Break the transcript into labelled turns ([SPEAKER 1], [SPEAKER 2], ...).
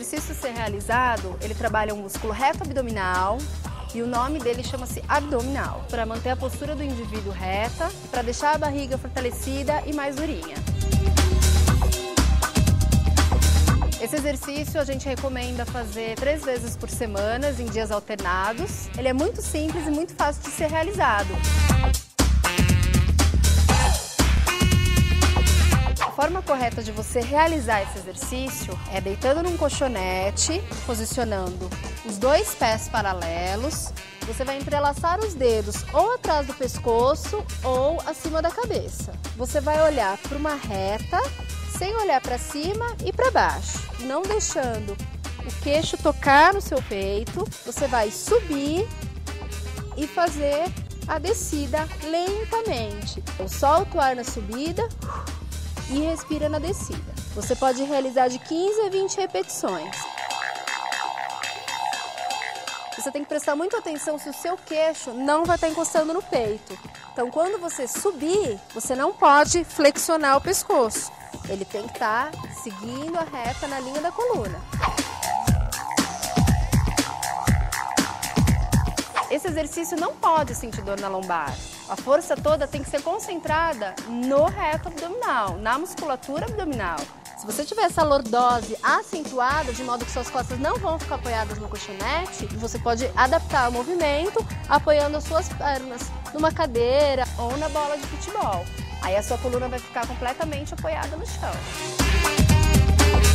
[SPEAKER 1] exercício ser realizado, ele trabalha o músculo reto abdominal e o nome dele chama-se abdominal, para manter a postura do indivíduo reta, para deixar a barriga fortalecida e mais durinha. Esse exercício a gente recomenda fazer 3 vezes por semana, em dias alternados. Ele é muito simples e muito fácil de ser realizado. A forma correta de você realizar esse exercício é deitando num colchonete, posicionando os 2 pés paralelos. Você vai entrelaçar os dedos ou atrás do pescoço ou acima da cabeça. Você vai olhar para uma reta, sem olhar para cima e para baixo, não deixando o queixo tocar no seu peito. Você vai subir e fazer a descida lentamente. Eu solto o ar na subida e respira na descida. Você pode realizar de 15 a 20 repetições. Você tem que prestar muita atenção se o seu queixo não vai estar encostando no peito. Então, quando você subir, você não pode flexionar o pescoço. Ele tem que estar seguindo a reta na linha da coluna. Esse exercício não pode sentir dor na lombar. A força toda tem que ser concentrada no reto abdominal, na musculatura abdominal. Se você tiver essa lordose acentuada, de modo que suas costas não vão ficar apoiadas no colchonete, você pode adaptar o movimento apoiando as suas pernas numa cadeira ou na bola de futebol. Aí a sua coluna vai ficar completamente apoiada no chão.